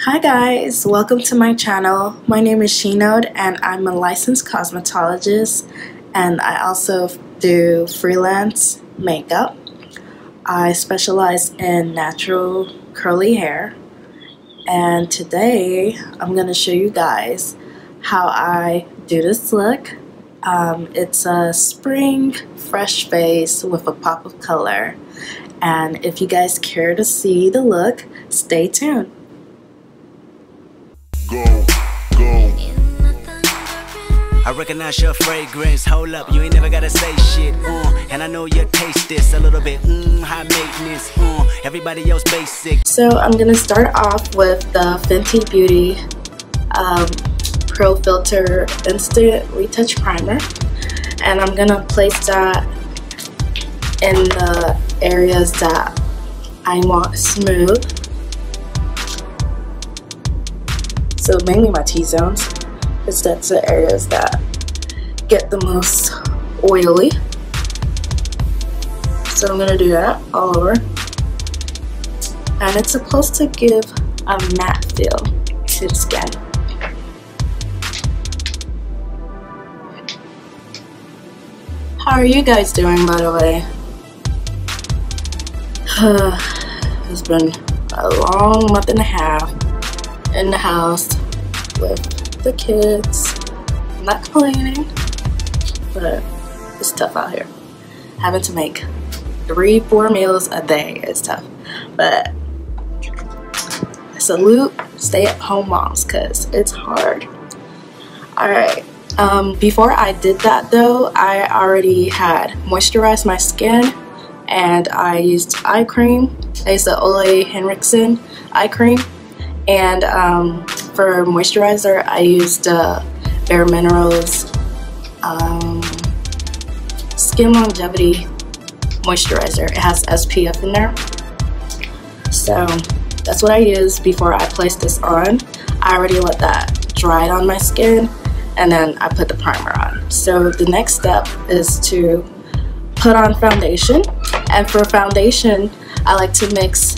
Hi guys, welcome to my channel. My name is SHEKNOBEAUTY and I'm a licensed cosmetologist, and I also do freelance makeup. I specialize in natural curly hair, and today I'm going to show you guys how I do this look. It's a spring fresh face with a pop of color, and if you guys care to see the look, stay tuned. Go. I recognize your fragrance. Hold up, you ain't never gotta say shit. And I know you taste this a little bit. High maintenance. Everybody else basic. So I'm gonna start off with the Fenty Beauty Pro Filter Instant Retouch Primer, and I'm gonna place that in the areas that I want smooth. So mainly my T-zones, because that's the areas that get the most oily. So I'm gonna do that all over. And it's supposed to give a matte feel to the skin. How are you guys doing, by the way? It's been a long month and a half in the house with the kids. I'm not complaining, but it's tough out here. Having to make 3-4 meals a day is tough, but salute stay-at-home moms, because it's hard. Alright, before I did that though, I already had moisturized my skin, and I used eye cream. I used the Ole Henriksen eye cream. And for moisturizer, I used Bare Minerals Skin Longevity Moisturizer. It has SPF in there. So that's what I used before I placed this on. I already let that dry on my skin, and then I put the primer on. So the next step is to put on foundation. And for foundation, I like to mix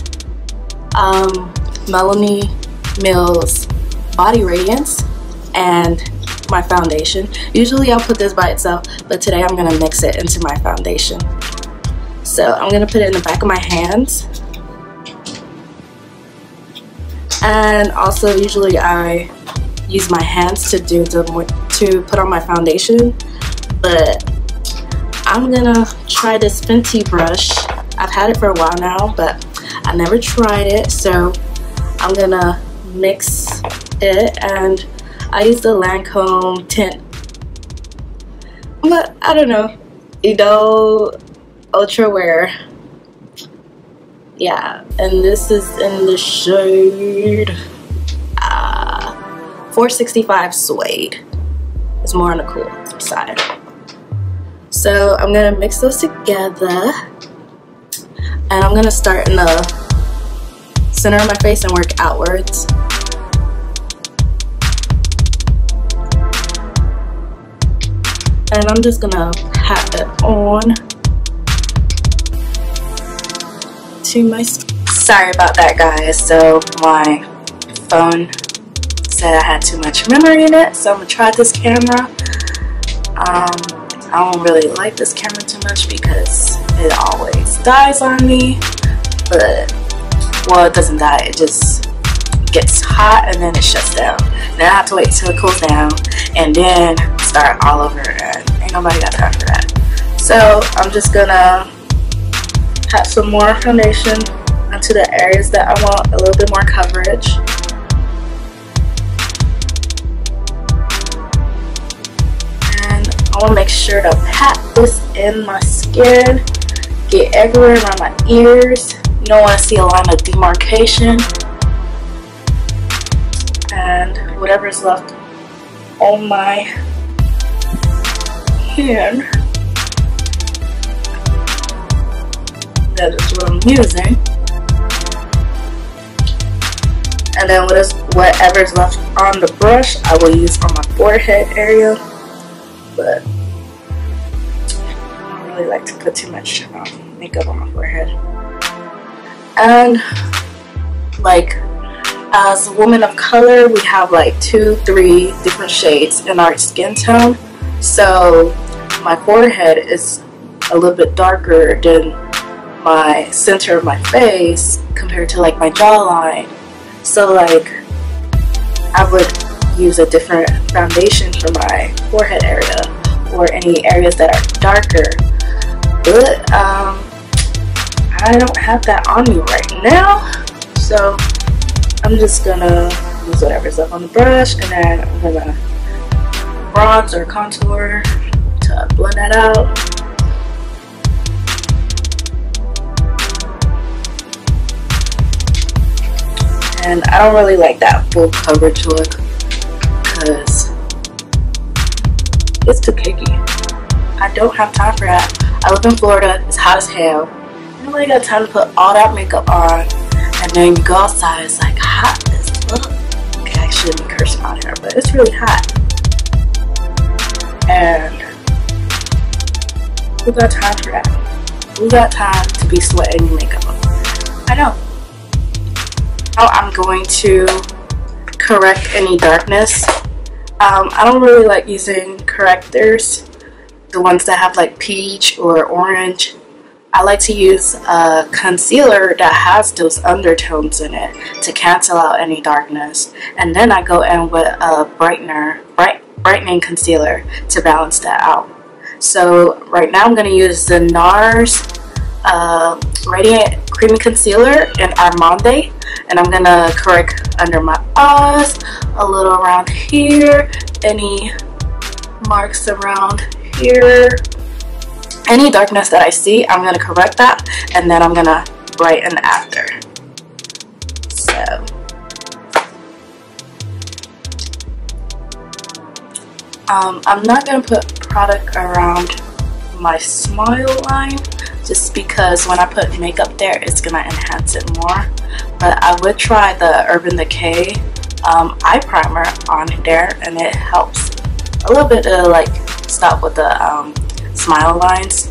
Melanie Mills Body Radiance and my foundation. Usually I'll put this by itself, but today I'm gonna mix it into my foundation. So I'm gonna put it in the back of my hands, and also usually I use my hands to put on my foundation, but I'm gonna try this Fenty brush. I've had it for a while now, but I never tried it, so I'm gonna mix it, and I use the Lancome tint, but I don't know, Ultra Wear. Yeah, and this is in the shade 465 Suede. It's more on the cool side. So I'm gonna mix those together, and I'm gonna start in the center of my face and work outwards. And I'm just gonna pat it on to my skin. Sorry about that, guys. So my phone said I had too much memory in it, so I'm gonna try this camera. I don't really like this camera too much because it always dies on me, but well, it doesn't die, it just gets hot and then it shuts down. Then I have to wait till it cools down and then start all over, and ain't nobody got time for that. So I'm just gonna pat some more foundation onto the areas that I want a little bit more coverage. And I want to make sure to pat this in my skin, get everywhere around my ears. You don't want to see a line of demarcation, and whatever is left on my hand, that is what I'm using. And then whatever is left on the brush, I will use on my forehead area, but I don't really like to put too much makeup on my forehead. And like as a woman of color, we have like 2-3 different shades in our skin tone. So my forehead is a little bit darker than my center of my face compared to like my jawline. So like I would use a different foundation for my forehead area or any areas that are darker. But I don't have that on me right now, so I'm just gonna use whatever's up on the brush, and then I'm gonna bronze or contour to blend that out. And I don't really like that full coverage look because it's too cakey. I don't have time for that. I live in Florida, it's hot as hell. Nobody got time to put all that makeup on, and then you go outside, it's like hot as fuck. Okay, I shouldn't be cursing out here, but it's really hot. And who got time for that? Who got time to be sweating your makeup on? I don't. Now I'm going to correct any darkness. I don't really like using correctors, the ones that have like peach or orange. I like to use a concealer that has those undertones in it to cancel out any darkness, and then I go in with a brightening concealer to balance that out. So right now I'm going to use the NARS Radiant Creamy Concealer in Armande, and I'm going to correct under my eyes, a little around here, any marks around here. Any darkness that I see, I'm going to correct that, and then I'm going to brighten after. So I'm not going to put product around my smile line just because when I put makeup there, it's going to enhance it more. But I would try the Urban Decay eye primer on there, and it helps a little bit to like stop with the smile lines.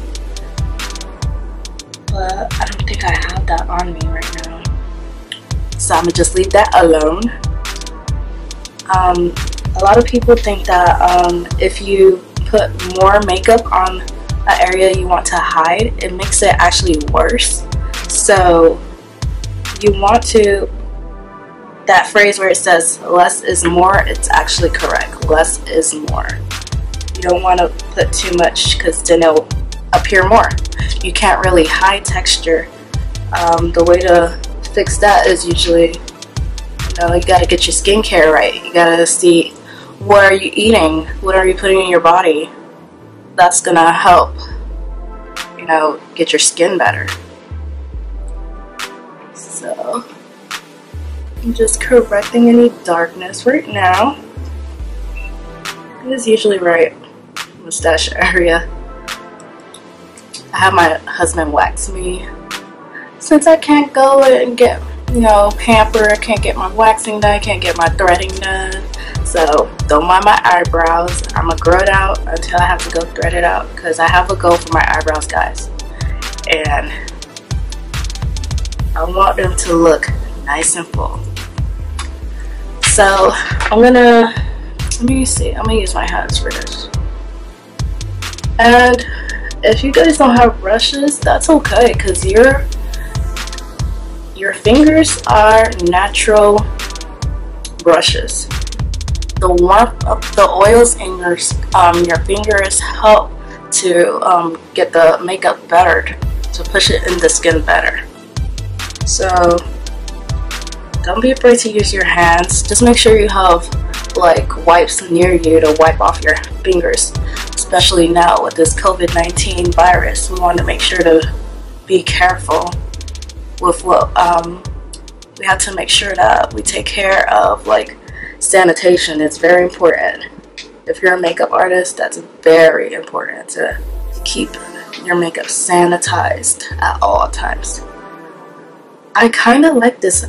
But I don't think I have that on me right now, so I'm gonna just leave that alone. A lot of people think that if you put more makeup on an area you want to hide, it makes it actually worse. So you want to, that phrase where it says less is more, it's actually correct. Less is more. You don't want to put too much because then it'll appear more. You can't really hide texture. The way to fix that is usually, you gotta get your skincare right. You gotta see, what are you eating? What are you putting in your body? That's gonna help, get your skin better. So I'm just correcting any darkness right now. It is usually right mustache area. I have my husband wax me since I can't go and get, pamper. I can't get my waxing done, can't get my threading done. So don't mind my eyebrows. I'm gonna grow it out until I have to go thread it out because I have a goal for my eyebrows, guys, and I want them to look nice and full. So I'm gonna, let me see, I'm gonna use my hands for this. And if you guys don't have brushes, that's okay, because your fingers are natural brushes. The warmth of the oils in your fingers help to get the makeup better, to push it in the skin better. So don't be afraid to use your hands. Just make sure you have like wipes near you to wipe off your fingers, especially now with this COVID-19 virus. We want to make sure to be careful with what we have to make sure that we take care of, like sanitation. It's very important. If you're a makeup artist, that's very important to keep your makeup sanitized at all times. I kind of like this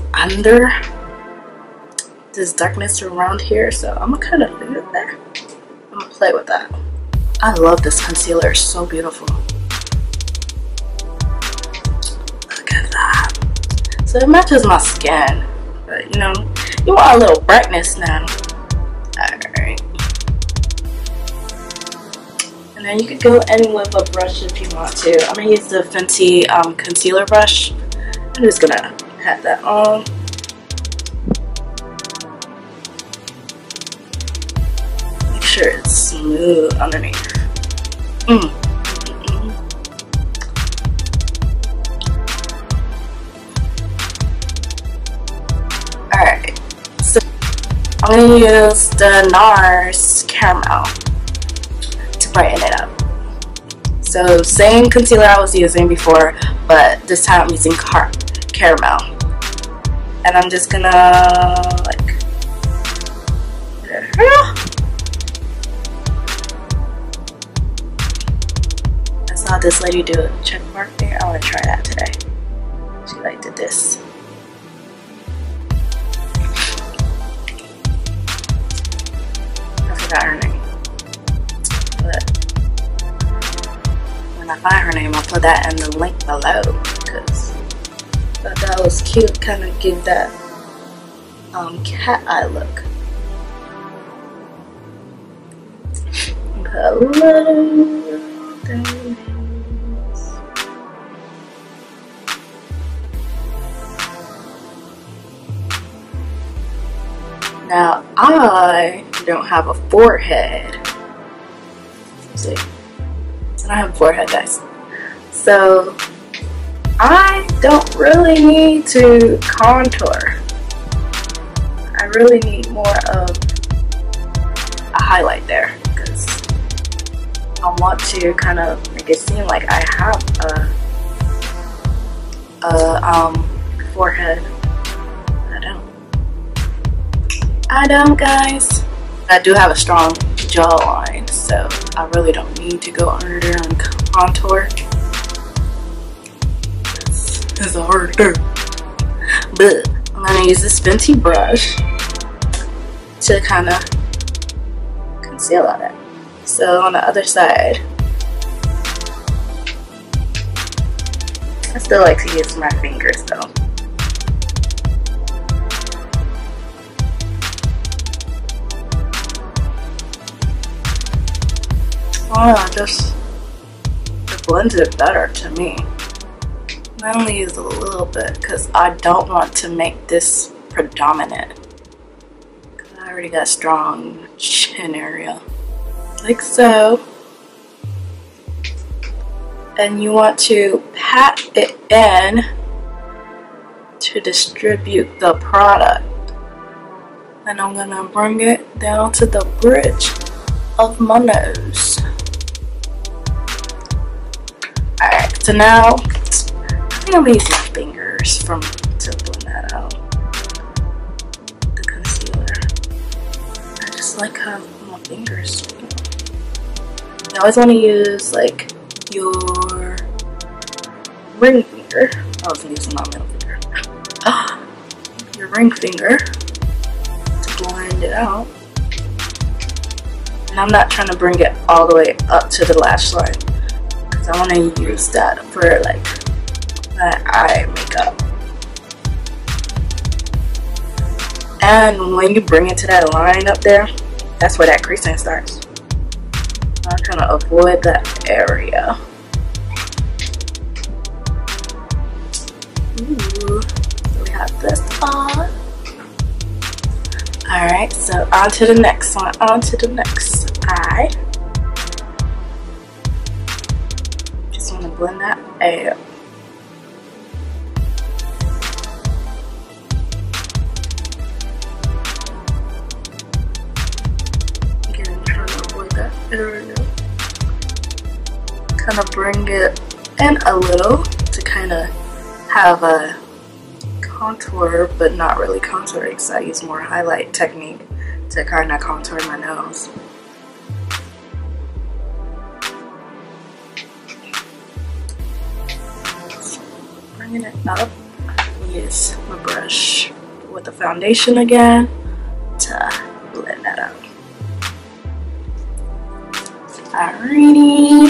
darkness around here, so I'm gonna kind of leave it there. I'm gonna play with that. I love this concealer, it's so beautiful. Look at that. So it matches my skin, but You want a little brightness now. Alright. And then you could go in with a brush if you want to. I'm going to use the Fenty concealer brush. I'm just going to pat that on. Make sure it's smooth underneath. Alright, so I'm going to use the NARS Caramel to brighten it up. So same concealer I was using before, but this time I'm using caramel. And I'm just gonna like, I saw this lady do a check mark there. I want to try that today. She like did this. I forgot her name. But when I find her name, I'll put that in the link below because I thought that was cute. Kind of give that cat eye look. Put a little thing. Now I don't have a forehead. See, I don't have a forehead, guys. So I don't really need to contour. I really need more of a highlight there because I want to kind of make it seem like I have a forehead. I don't, guys. I do have a strong jawline, so I really don't need to go under there and contour. It's hard to do. But I'm gonna use this Fenty brush to kind of conceal on it. So on the other side, I still like to use my fingers though. Oh, just it blends it better to me. I only use a little bit because I don't want to make this predominant. I already got strong chin area, like so. And you want to pat it in to distribute the product. And I'm gonna bring it down to the bridge of my nose. Alright, so now I think I'm gonna use my fingers to blend that out. The concealer. I just like how my fingers feel. You always want to use like your ring finger. I was using my middle finger. Your ring finger to blend it out. And I'm not trying to bring it all the way up to the lash line because I want to use that for like that eye makeup. And when you bring it to that line up there, that's where that creasing starts. I'm trying to avoid that area. Ooh, so we have this on. Alright, so on to the next one, on to the next eye. Just want to blend that out. Again, trying to avoid that area. Kind of bring it in a little to kind of have a contour, but not really contouring because I use more highlight technique to kind of contour my nose. Bringing it up, use my brush with the foundation again to blend that out. Alrighty.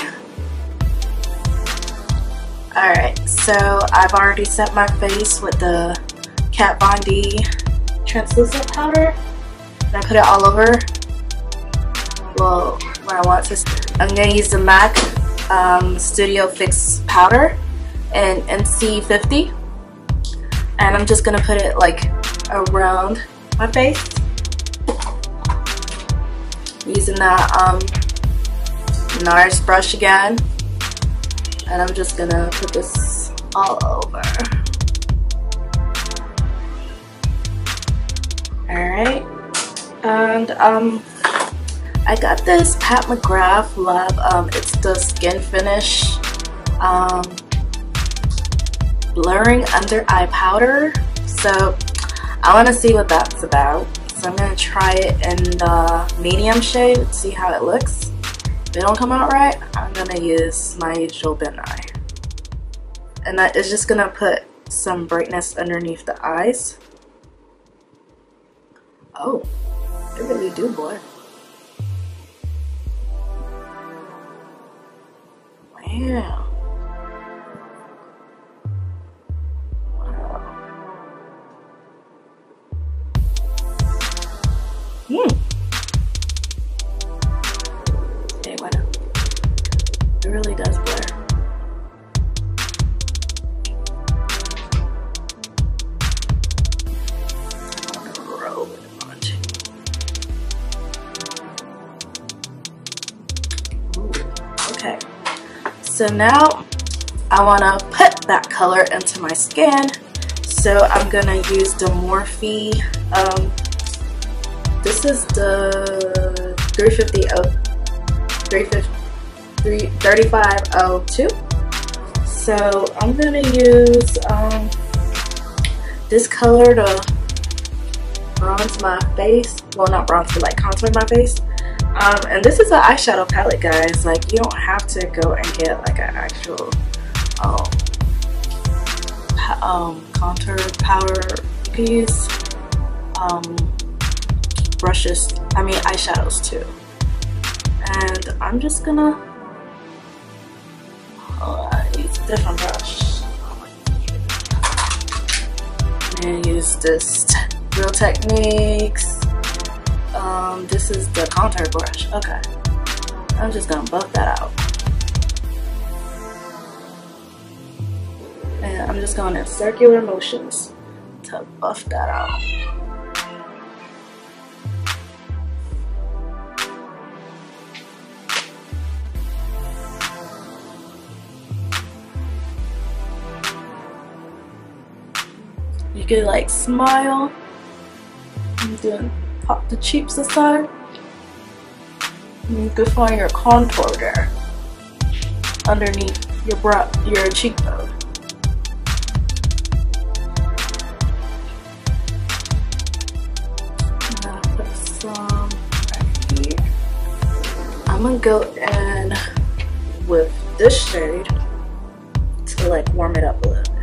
Alright, so I've already set my face with the Kat Von D translucent powder, and I put it all over. Well, where I want to. I'm gonna use the MAC Studio Fix powder in NC50, and I'm just gonna put it like around my face using that NARS brush again, and I'm just gonna put this all over. Alright, and I got this Pat McGrath Lab, it's the Skin Finish Blurring Under Eye Powder. So I want to see what that's about. So I'm going to try it in the medium shade, see how it looks. If it don't come out right, I'm going to use my usual bin eye. And that is just going to put some brightness underneath the eyes. Oh, they really do blur. Wow. Okay, bueno. It really does blur. I want to roll it onto. Ooh, okay. So now I want to put that color into my skin. So I'm going to use the Morphe, this is the 3502. So I'm going to use this color to bronze my face. Well, not bronze, but like contour my face. And this is an eyeshadow palette, guys. Like, you don't have to go and get like an actual contour powder. You can use brushes, eyeshadows too. And I'm just gonna use a different brush. And use this Real Techniques. This is the contour brush. Okay, I'm just gonna buff that out, and I'm just going in circular motions to buff that out. You could like smile. I'm doing pop the cheeks aside. And you can find your contour there underneath your brow, your cheekbone. And I'll put some right here. I'm gonna go in with this shade to like warm it up a little bit.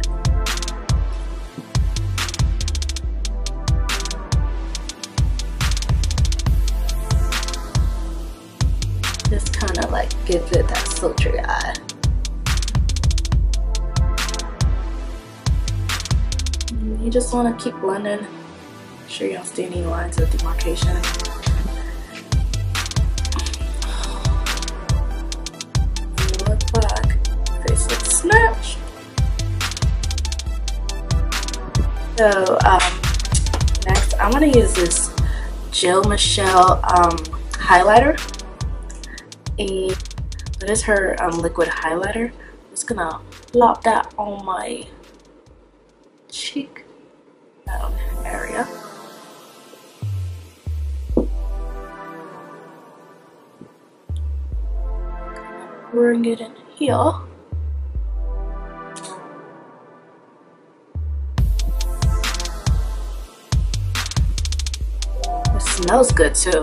Just kind of like give it that sultry eye. And you just want to keep blending. Make sure you don't see any lines of demarcation. Look back. Face looks snatched. So next I'm gonna use this Jill Michelle highlighter. That is her liquid highlighter. I'm just gonna plop that on my cheek area. Bring it in here. It smells good too.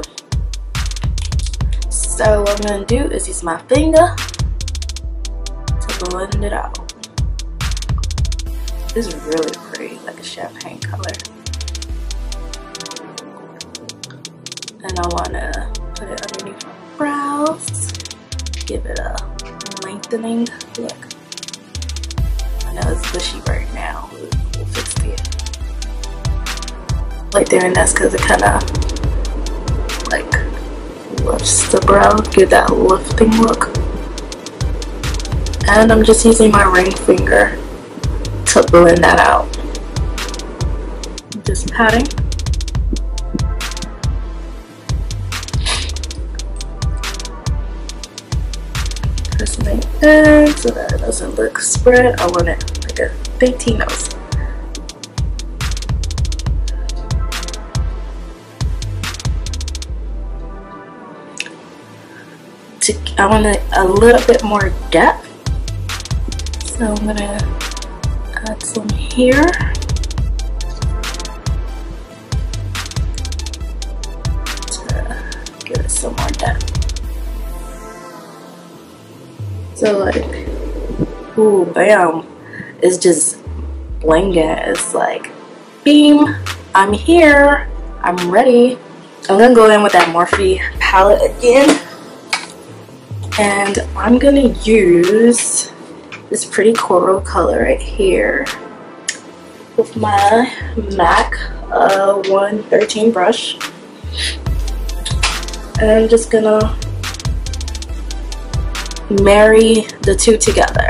So what I'm going to do is use my finger to blend it out. This is really pretty, like a champagne color. And I want to put it underneath my brows. Give it a lengthening look. I know it's bushy right now. We'll fix it. like doing this because it kind of like lifts the brow, give that lifting look. And I'm just using my ring finger to blend that out. Just patting. Pressing it in so that it doesn't look spread. I want it like a big T-nose. I want a little bit more depth, so I'm gonna add some here. To give it some more depth. So like, ooh, bam, it's just blinging. It's like, beam, I'm here, I'm ready. I'm gonna go in with that Morphe palette again. And I'm gonna use this pretty coral color right here with my MAC 113 brush. And I'm just gonna marry the two together.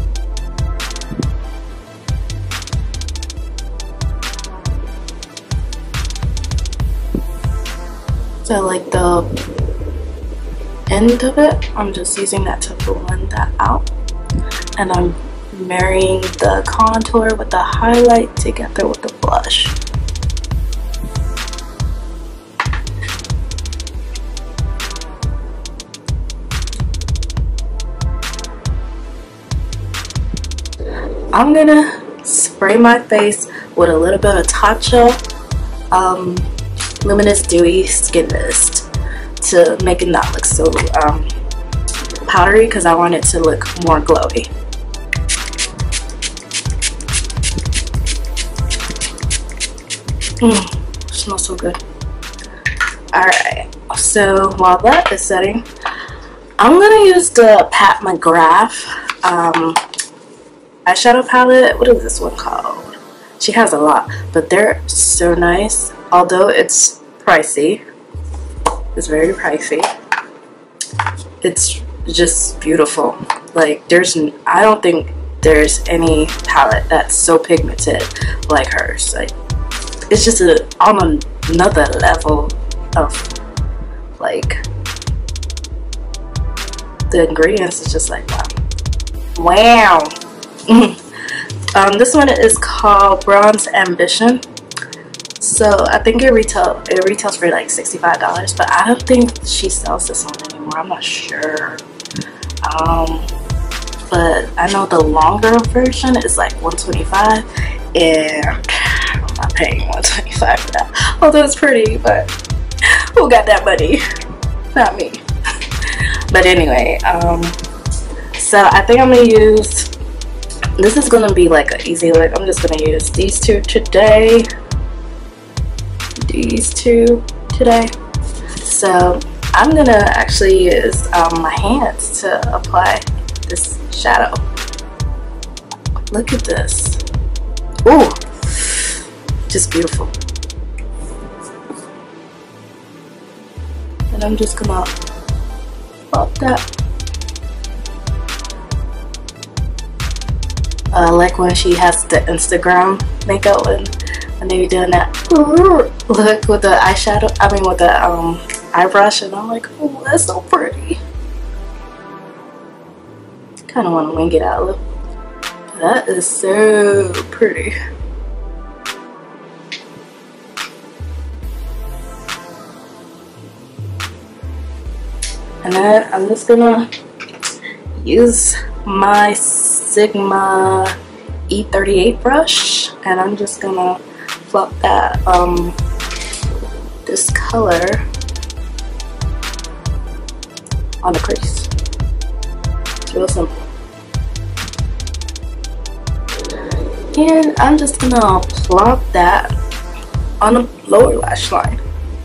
So like the end of it, I'm just using that to blend that out, and I'm marrying the contour with the highlight together with the blush. I'm gonna spray my face with a little bit of Tatcha Luminous Dewy Skin Mist to make it not look so powdery, because I want it to look more glowy. Smells so good. Alright, so while that is setting, I'm gonna use the Pat McGrath eyeshadow palette. What is this one called? She has a lot, but they're so nice, although it's pricey. It's very pricey. It's just beautiful. Like, I don't think there's any palette that's so pigmented like hers. Like, it's just on another level of, like, the ingredients is just like, wow. This one is called Bronze Ambition. So I think it retails for like $65, but I don't think she sells this one anymore. I'm not sure. But I know the longer version is like $125, and I'm not paying $125 for that. Although it's pretty, but who got that money? Not me. But anyway, so I think I'm gonna use, this is gonna be like an easy look. I'm just gonna use these two today. So I'm gonna actually use my hands to apply this shadow. Look at this. Ooh, just beautiful. And I'm just gonna pop that. Like when she has the Instagram makeup and they be doing that look with the eyeshadow, I mean with the eye brush, and I'm like, oh, that's so pretty. Kind of want to wing it out a little. That is so pretty. And then I'm just gonna use my Sigma E38 brush, and I'm just gonna flop that this color on the crease. It's real simple. And I'm just gonna plop that on the lower lash line.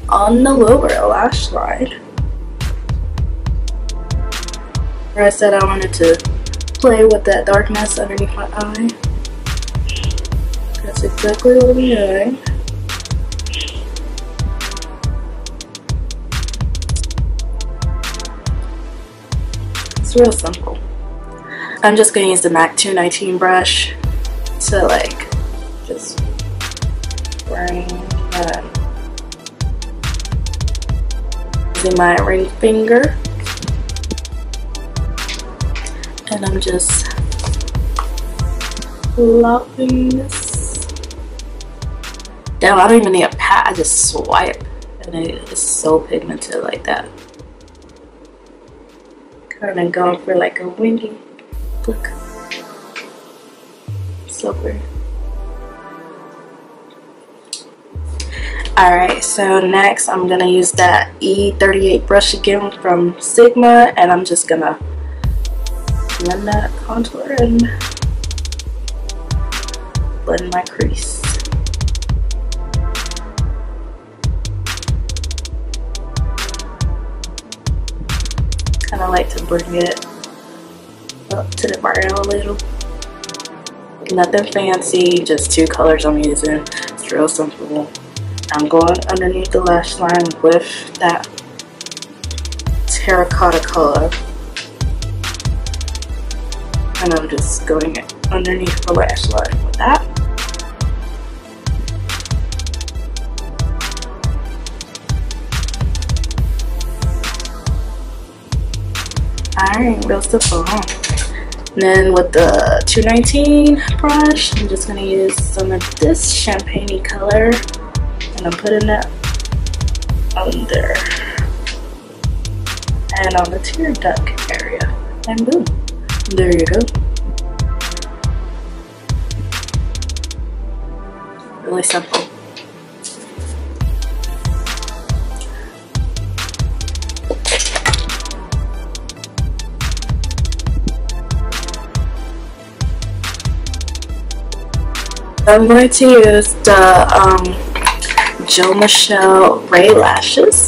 Where I said I wanted to play with that darkness underneath my eye. That's exactly what I'm doing. It's real simple. I'm just gonna use the MAC 219 brush to like just bring that using my ring finger, and I'm just loving this. Damn, I don't even need a pat, I just swipe and it is so pigmented like that. Kind of going for like a wingy look. So pretty. Alright, so next I'm gonna use that E38 brush again from Sigma, and I'm just gonna blend that contour and blend my crease. Kind of like to bring it up to the brow a little. Nothing fancy, just two colors I'm using. It's real simple. I'm going underneath the lash line with that terracotta color, and I'm just going underneath the lash line with that. Alright, real simple, huh? And then with the 219 brush, I'm just going to use some of this champagne color, and I'm putting that under and on the tear duct area, and boom, there you go. Really simple. I'm going to use the Jo Michelle Ray lashes,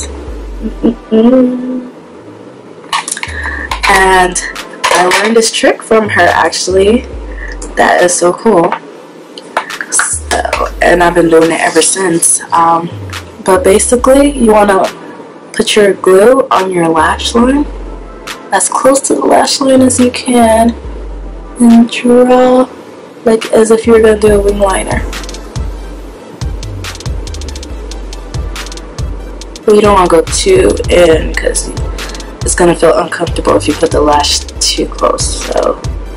and I learned this trick from her actually. That is so cool. So, and I've been doing it ever since. But basically, you want to put your glue on your lash line as close to the lash line as you can, and draw like as if you were going to do a wing liner. But you don't want to go too in because it's going to feel uncomfortable if you put the lash too close. So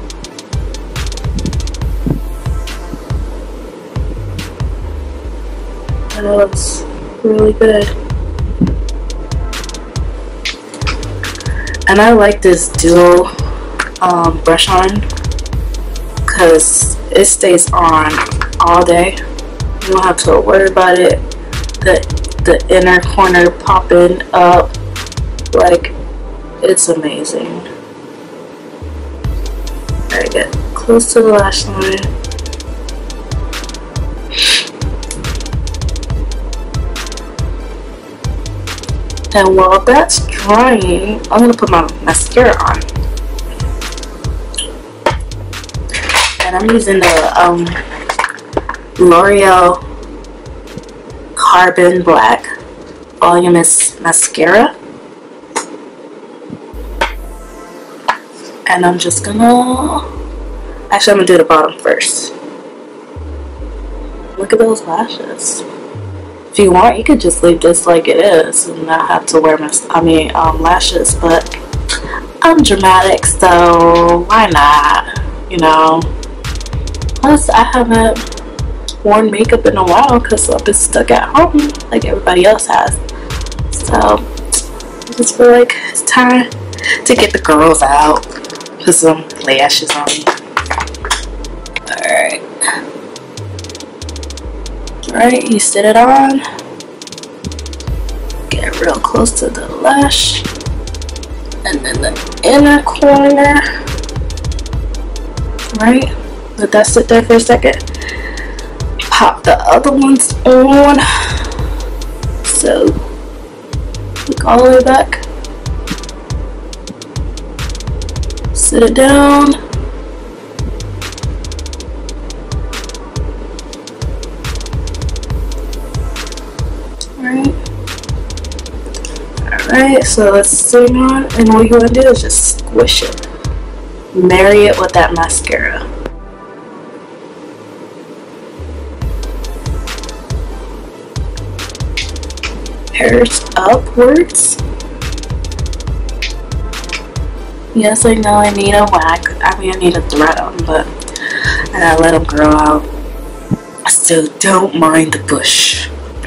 that looks really good. And I like this dual brush on because it stays on all day. You don't have to worry about it. The inner corner popping up, like, it's amazing. Alright, get close to the lash line. And while that's drying, I'm gonna put my mascara on. And I'm using the L'Oreal Carbon Black Voluminous Mascara, and I'm just gonna, actually I'm gonna do the bottom first. Look at those lashes. If you want, you could just leave this like it is and not have to wear lashes, but I'm dramatic, so why not, you know. Plus I haven't worn makeup in a while because I've been stuck at home like everybody else has. So I just feel like it's time to get the girls out, put some lashes on me. Alright. Alright, you set it on. Get real close to the lash. And then the inner corner. Right? Let that sit there for a second. Pop the other ones on. So look all the way back. Sit it down. Alright, so let's zoom on, and what you want to do is just squish it. Marry it with that mascara. Hairs upwards. Yes, I know I need a wax. I mean, I need to thread them, but I gotta let them grow out. So don't mind the bush.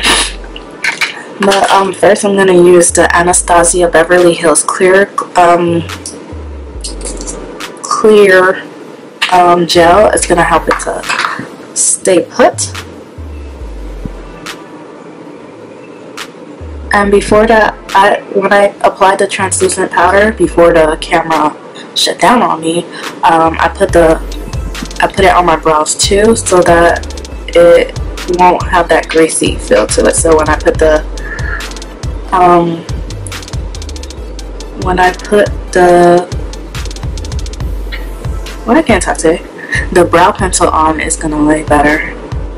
But first I'm gonna use the Anastasia Beverly Hills clear gel. It's gonna help it to stay put. And before that, when I applied the translucent powder before the camera shut down on me, I put it on my brows too, so that it won't have that greasy feel to it. So when I put the the brow pencil on, is gonna lay better.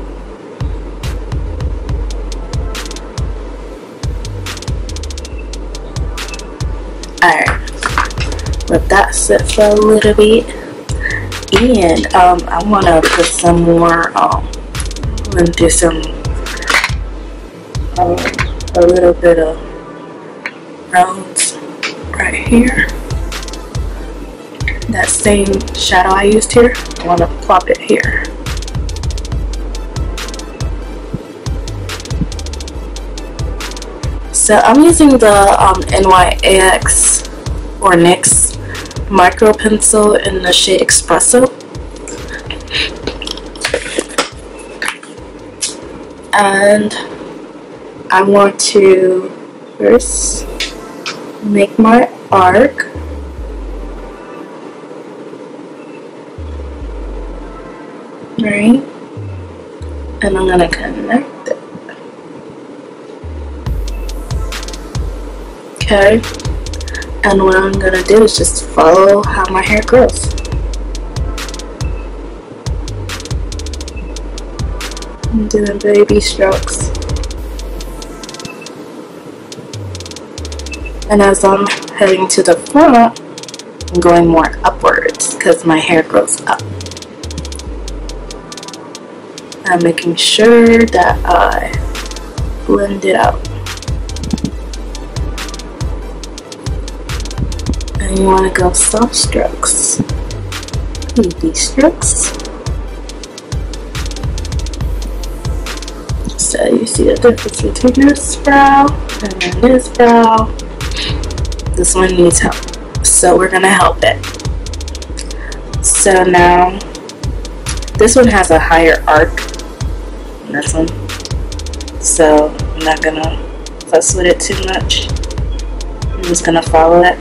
Alright, let that sit for a little bit, and I want to put some more, do some, a little bit of rounds right here. That same shadow I used here, I want to plop it here. So I'm using the NYX or NYX micro pencil in the shade Espresso, and I want to first make my arc. Right, and I'm gonna connect it. Okay, and what I'm gonna do is just follow how my hair grows. I'm doing baby strokes, and as I'm heading to the front, I'm going more upwards because my hair grows up. I'm making sure that I blend it out. And you want to go soft strokes, baby strokes. So you see the difference between this brow and then this brow. This one needs help, so we're gonna help it. So now this one has a higher arc than this one, so I'm not gonna fuss with it too much. I'm just gonna follow it.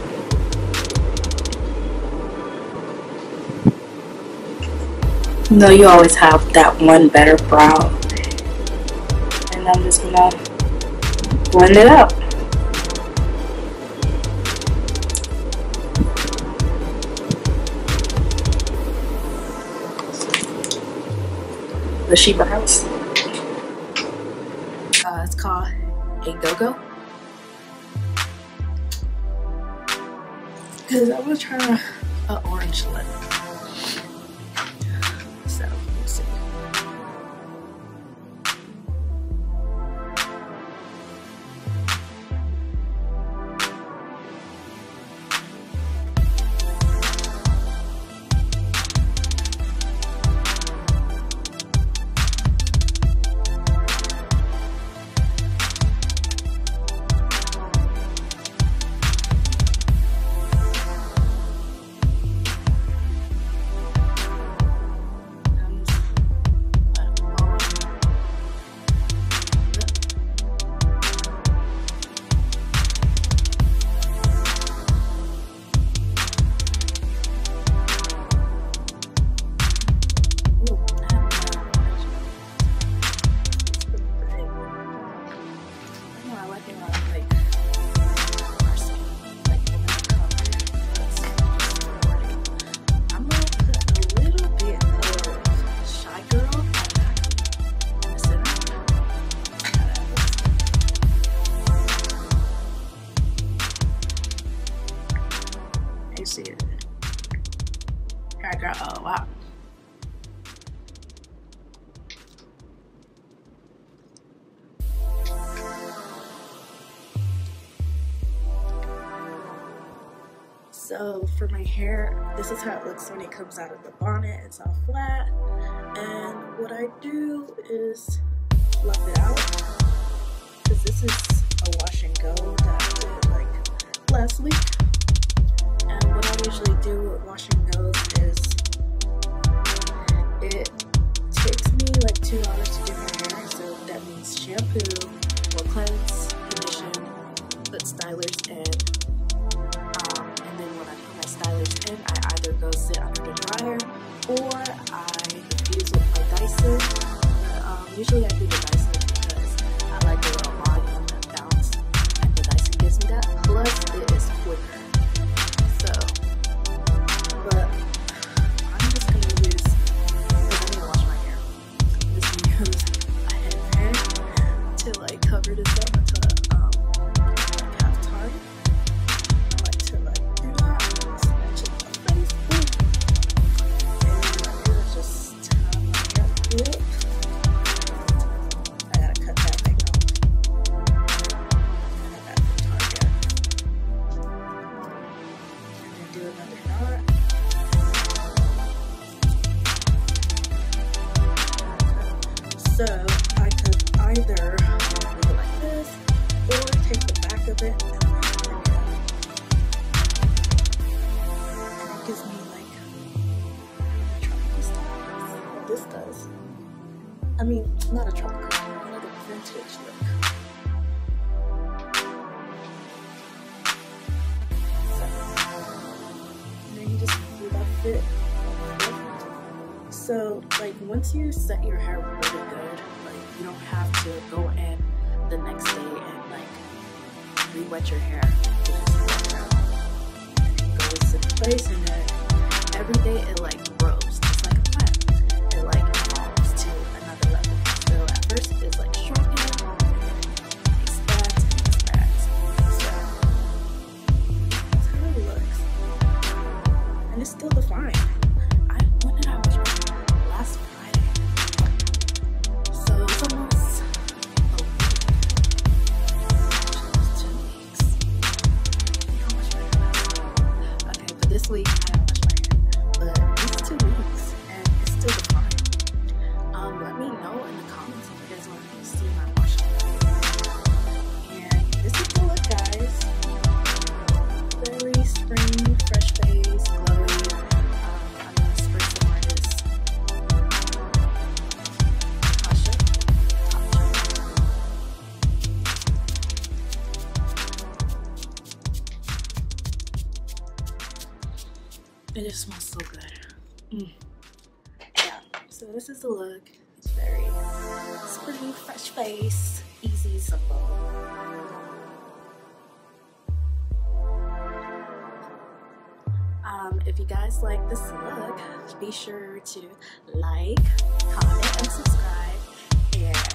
You know, you always have that one better brow, and I'm just gonna blend it out. Bushy brows. It's called a go-go, because I was trying an orange lip. So we'll see. you see it. Hair girl, oh wow. So for my hair, this is how it looks when it comes out of the bonnet. It's all flat. And what I do is fluff it out, because this is a wash and go that I did like last week. And what I usually do with wash and goes is it takes me like 2 hours to do my hair. So that means shampoo, will cleanse, condition, put stylers in. And then when I put my stylers in, I either go sit under the dryer or I diffuse with my Dyson. Usually I do the Dyson because I like the little volume and bounce, and the Dyson gives me that. Plus, it is quicker. So, but I'm just gonna use, because I need to wash my hair. I'm just gonna use a headband to like cover this up until like half time. I like to like do that. Snatch it in my face. And what I do is just tie my hair up. I gotta cut that thing off. And I got the Target. And then do another knot. So I could either do it like this or take the back of it and bring it up. And it gives me like a tropical style. What this does. I mean, not a tropical, like a vintage look. So, and then you just fluff it. So, like, once you set your hair really good, like, you don't have to go in the next day and, like, re-wet your hair. You just let it out. And it goes in place, and then every day it, like, grows, just like a plant. It, like, evolves to another level. So, at first, it's, like, shrinking, and then it expands and expands. So, that's how it looks. And it's still defined. When did I wash my hair? Last Friday. So it's almost a week. Almost 2 weeks. I don't wash my hair last week. Okay, but this week I don't wash my hair. But it's 2 weeks and it's still defined. Let me know in the comments if you guys want to see my wash and go. And this is the look, guys. Very spring, fresh face, glowy. It just smells so good. Yeah, so this is the look. It's very springy, fresh face, easy, simple. If you guys like this look, be sure to like, comment, and subscribe. And